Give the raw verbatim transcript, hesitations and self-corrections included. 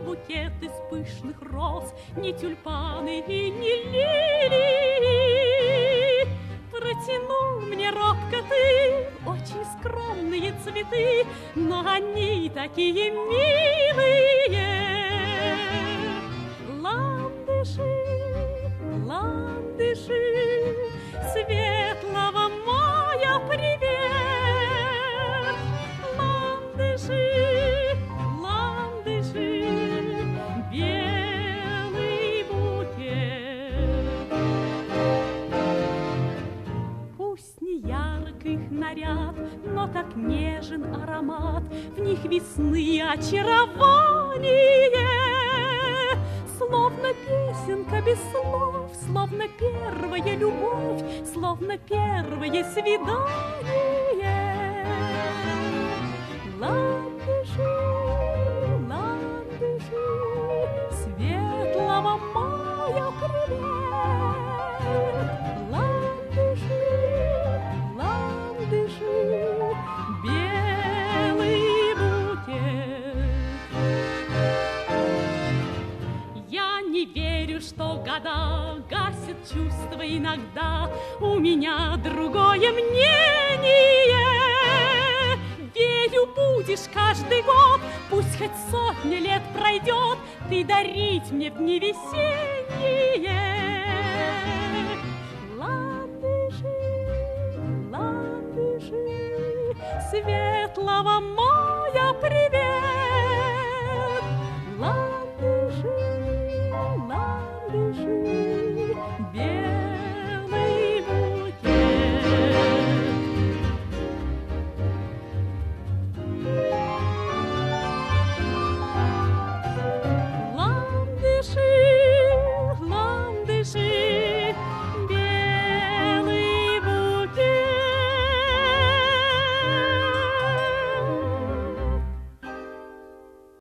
букет из пышных роз, ни тюльпаны и ни лилии. Протянул мне робко ты очень скромные цветы, но они такие милые. Ландыши, ландыши, светлого мая привет. Ландыши, ландыши, белый букет. Пусть не ярк их наряд, но так нежен аромат, в них весны очарование. Словно песенка без слов, словно первая любовь, словно первое свидание. Ландыши, ландыши, светлого мая привет. Ландыши, ландыши, белый букет. Я не верю, что года гасят чувства иногда. У меня другое мнение. Верю, будешь каждый год, пусть хоть сотни лет пройдет, ты дарить мне в дни весенние. Ландыши, ландыши, светлого мая привет.